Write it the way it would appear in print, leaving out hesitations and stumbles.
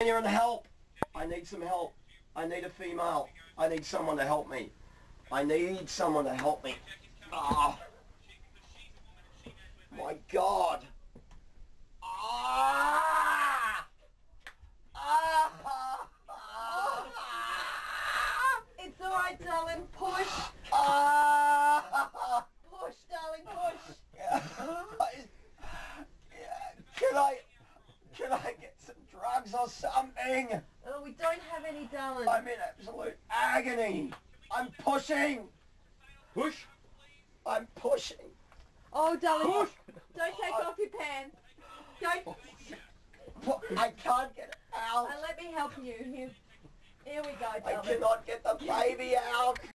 You're in help. I need some help. I need a female. I need someone to help me. I need someone to help me. Ah. My God. Ah. Ah. It's alright, darling. Push. Ah. Push, darling, push. Can I get some drugs or something? Oh, we don't have any, darling. I'm in absolute agony. I'm pushing. Push. I'm pushing. Oh, darling. Push. Don't take off your pants. Don't. I can't get it out. Let me help you. Here we go, I darling. cannot get the baby out.